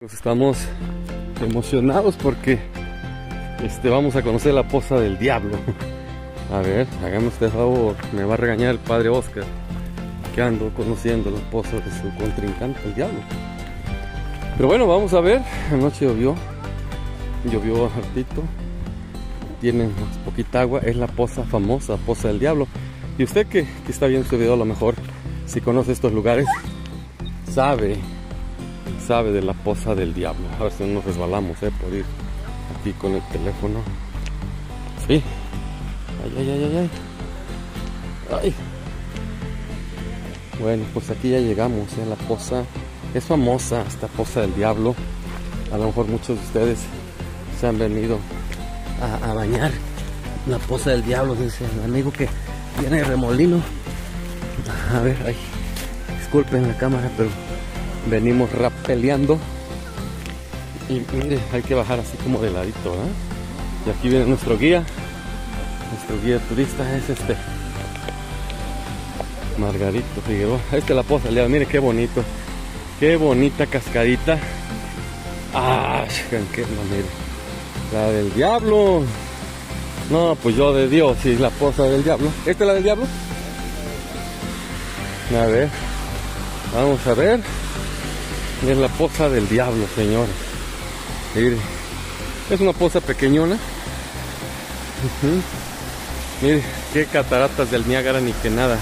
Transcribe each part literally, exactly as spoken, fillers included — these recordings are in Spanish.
Pues estamos emocionados porque este, vamos a conocer la Poza del Diablo. A ver, hágame usted favor, me va a regañar el padre Oscar que ando conociendo la poza de su contrincante, el diablo. Pero bueno, vamos a ver. Anoche llovió, llovió hartito, tiene poquita agua, es la poza famosa, Poza del Diablo. Y usted que, que está viendo este video, a lo mejor, si conoce estos lugares, sabe sabe de la Poza del Diablo. A ver si no nos resbalamos, eh, por ir aquí con el teléfono. Sí. Ay, ay, ay, ay, ay. Ay. Bueno, pues aquí ya llegamos, eh, la poza. Es famosa esta Poza del Diablo. A lo mejor muchos de ustedes se han venido a, a bañar la Poza del Diablo. Dice el amigo que viene de Remolino. A ver, ay, disculpen la cámara, pero venimos rapeleando. Y mire, hay que bajar así como de ladito, ¿eh? Y aquí viene nuestro guía. Nuestro guía turista es este Margarito Figueroa. Esta es la Poza del Diablo. Mire qué bonito. Qué bonita cascadita. Ah, qué manera. La del Diablo. No, pues yo de Dios, sí, la Poza del Diablo. ¿Esta es la del Diablo? A ver. Vamos a ver. Es la Poza del Diablo, señores. Mire. Es una poza pequeñona. Uh-huh. Mire, qué cataratas del Niágara ni que nada.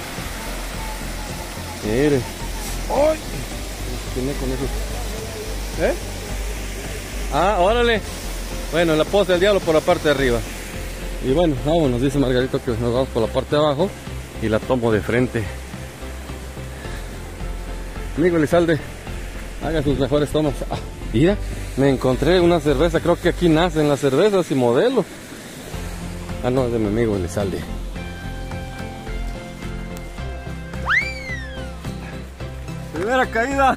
Mire. ¡Ay! ¿Qué con eso? ¿Eh? Ah, órale. Bueno, la Poza del Diablo por la parte de arriba. Y bueno, vámonos, dice Margarito que nos vamos por la parte de abajo y la tomo de frente. Amigo Elizalde, haga sus mejores tomas. Ah, mira, me encontré una cerveza. Creo que aquí nacen las cervezas y modelos. Ah, no, es de mi amigo Elizalde. Primera caída.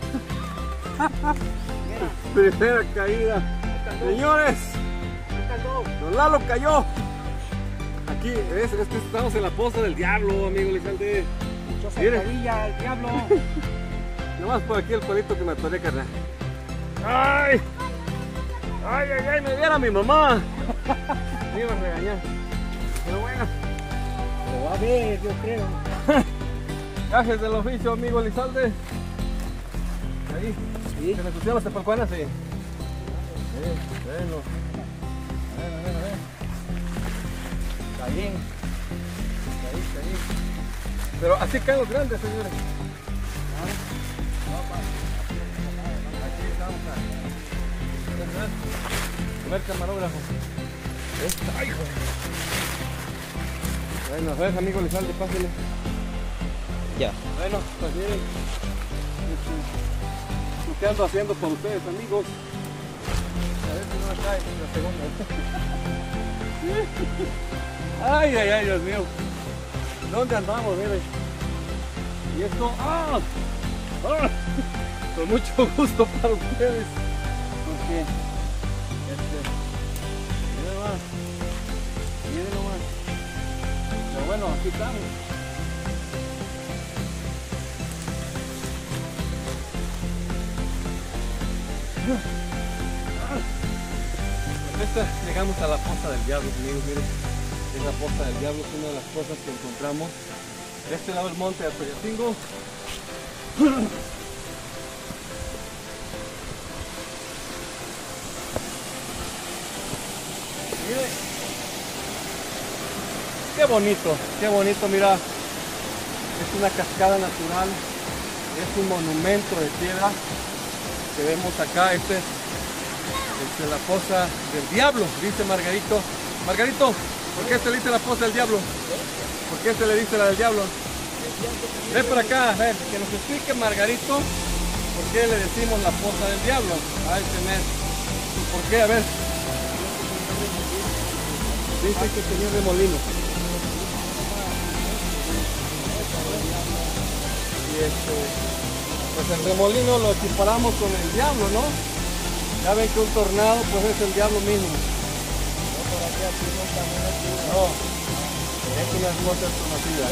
Primera caída. Señores, don Lalo cayó. Aquí, es, es que estamos en la Poza del Diablo, amigo Elizalde. Zancadilla, el diablo. Nomás por aquí el palito que me atoré, carnal. ¡Ay! ¡Ay, ay, ay! ¡Me viera mi mamá! Me iba a regañar. Pero bueno. Lo va a ver, yo creo. Gajes del oficio, amigo Elizalde. Ahí. ¿Sí? ¿Se me ensució las tepalcuanas? Sí. Sí, bueno. A ver, a ver, a ver. Está bien. Ahí, ahí. Pero así caen los grandes, señores. Aquí estamos a comer camarógrafo. Esta, hijo. Bueno, a ver, amigo Elizalde, pásale. Ya. Bueno, pues miren lo que ando haciendo por ustedes, amigos. A ver si no me cae la segunda. Ay, ay, ay, Dios mío. ¿Dónde andamos? Miren. Y esto, ¡ah! ¡Ah! Con mucho gusto para ustedes. Porque, este, miren nomás. Miren nomás. Pero bueno, aquí estamos. Esta, llegamos a la Poza del Diablo, amigos, miren. Es la Poza del Diablo, es una de las cosas que encontramos de este lado del monte de Atoyacingo. Mire, qué bonito, qué bonito, mira. Es una cascada natural, es un monumento de piedra que vemos acá. Este es este, la Poza del Diablo, dice Margarito. Margarito, ¿por qué se le dice la Poza del Diablo? ¿Por qué se le dice la del Diablo? Ven por acá, a ver, que nos explique Margarito por qué le decimos la Poza del Diablo. Ay, tener. ¿Por qué? A ver. Dice que señor de Molino. Y este, pues el remolino lo equiparamos con el diablo, ¿no? Ya ven que un tornado pues es el diablo mismo. No, es una hermosa conocida.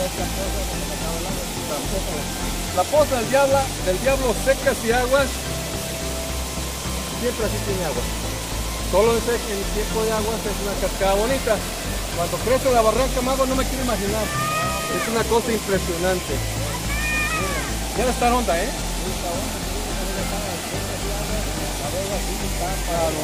La Poza del Diablo, del Diablo, secas y aguas siempre así tiene agua. Solo en el tiempo de agua es una cascada bonita. Cuando crece la barranca, mago, no me quiero imaginar. Es una cosa impresionante. Mira esta onda, ¿eh? Claro.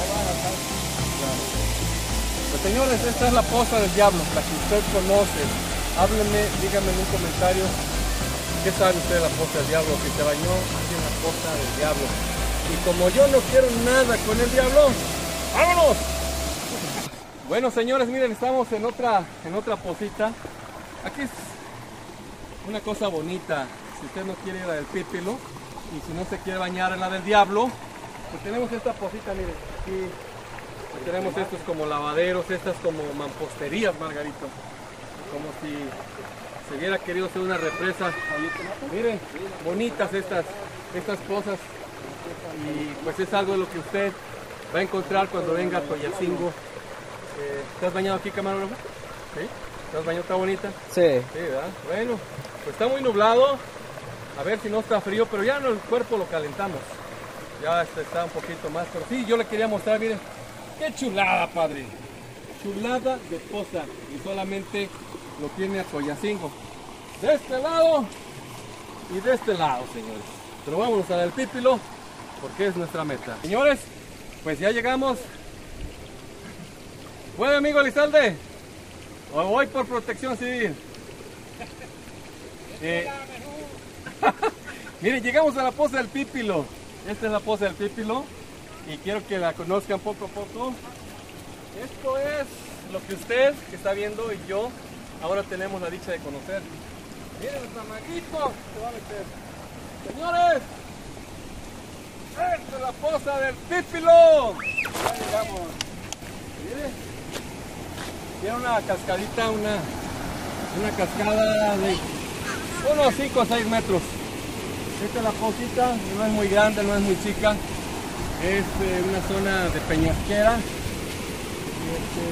Pues señores, esta es la poza del diablo, la que usted conoce. Hábleme, dígame en un comentario qué sabe usted de la poza del diablo. Si se bañó aquí en la poza del diablo. Y como yo no quiero nada con el diablo, ¡vámonos! Bueno, señores, miren, estamos en otra, en otra pocita. Aquí es una cosa bonita. Si usted no quiere ir a la del Pípilo y si no se quiere bañar en la del diablo, pues tenemos esta pocita, miren. Aquí tenemos estos como lavaderos, estas como mamposterías, Margarito. Como si se hubiera querido hacer una represa. Miren, bonitas estas, estas cosas. Y pues es algo de lo que usted va a encontrar cuando venga a Toyacingo. Eh, ¿Te has bañado aquí, camarógrafo? ¿Sí? ¿Te has bañado? ¿Está bonita? Sí. Sí, ¿verdad? Bueno, pues está muy nublado. A ver si no está frío, pero ya no, el cuerpo lo calentamos. Ya este está un poquito más, pero sí, yo le quería mostrar, miren. ¡Qué chulada, padre! Chulada de poza. Y solamente lo tiene a Toyacingo. De este lado y de este lado, señores. Pero vámonos a la del Pípilo, porque es nuestra meta. Señores, pues ya llegamos. Bueno, amigo Elizalde, o voy por protección civil. Eh, Miren, llegamos a la poza del Pípilo. Esta es la poza del Pípilo y quiero que la conozcan poco a poco. Esto es lo que usted que está viendo y yo ahora tenemos la dicha de conocer. Miren nuestro maguito se va a meter. Señores, esta es la poza del Pípilo. Ya llegamos. Miren. Tiene una cascadita, una, una cascada de unos cinco o seis metros. Esta es la pocita, no es muy grande, no es muy chica. Es eh, una zona de peñasquera. Este,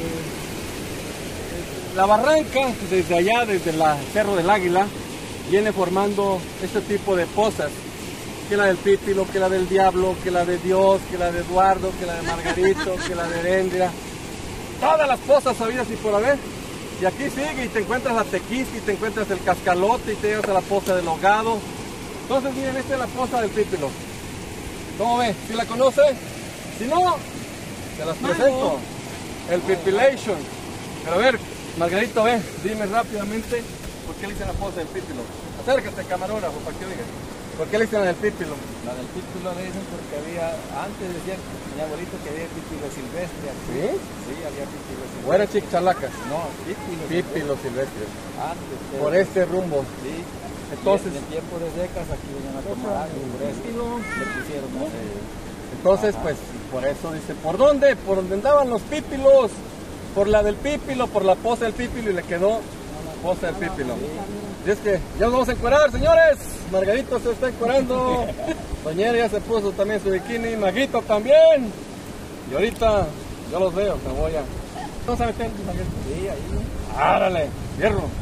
la barranca, desde allá, desde el Cerro del Águila, viene formando este tipo de pozas. Que la del Pípilo, que la del Diablo, que la de Dios, que la de Eduardo, que la de Margarito, que la de Herendria. Todas las pozas habidas y por haber. Y aquí sigue y te encuentras la Tequisca y te encuentras el Cascalote y te llegas a la poza del Hogado. Entonces miren, esta es la poza del Pípilo. ¿Cómo ve? ¿Sí la conoce? Si no, se las presento. El Pipilation. Pero a ver, Margarito, ve, dime rápidamente por qué le dicen la poza del Pípilo. Acércate, camarógrafo, para que diga. ¿Por qué le dicen la del Pípilo? La del Pípilo le dicen porque había, antes decían mi abuelito que había Pípilo silvestre. ¿Sí? Sí, había Pípilo silvestre. ¿O era Chichalacas? No, Pípilo Pípilo silvestre. Antes. Por este rumbo. Sí. Entonces, en el tiempo de secas aquí venían a tomar agua y por eso le pusieron así. Entonces, Ajá. pues, por eso dice, ¿por dónde? Por donde andaban los pípilos, por la del Pípilo, por la poza del Pípilo y le quedó poza del Pípilo. Y es que ya nos vamos a encuerar, señores. Margarito se está encuerando, Doñera ya se puso también su bikini, Maguito también. Y ahorita yo los veo, me voy a... ¿Vamos a meter, Margarito? Sí, ahí. ¡Árale! ¡Hierro!